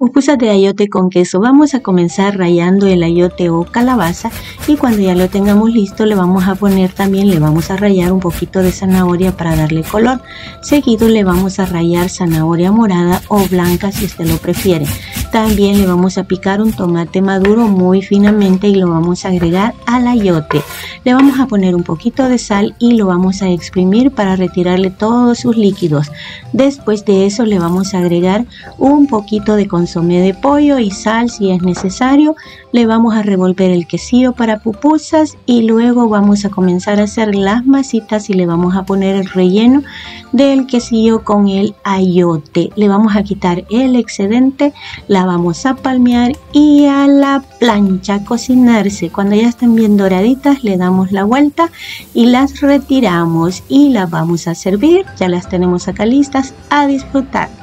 Pupusas de ayote con queso. Vamos a comenzar rallando el ayote o calabaza y cuando ya lo tengamos listo le vamos a poner también, le vamos a rallar un poquito de zanahoria para darle color. Seguido le vamos a rallar zanahoria morada o blanca si usted lo prefiere. También le vamos a picar un tomate maduro muy finamente y lo vamos a agregar al ayote. Le vamos a poner un poquito de sal y lo vamos a exprimir para retirarle todos sus líquidos. Después de eso le vamos a agregar un poquito de consomé de pollo y sal si es necesario. Le vamos a revolver el quesillo para pupusas y luego vamos a comenzar a hacer las masitas y le vamos a poner el relleno del quesillo con el ayote. Le vamos a quitar el excedente, la vamos a palmear y a la plancha a cocinarse. Cuando ya estén bien doraditas le damos la vuelta y las retiramos y las vamos a servir. Ya las tenemos acá listas a disfrutar.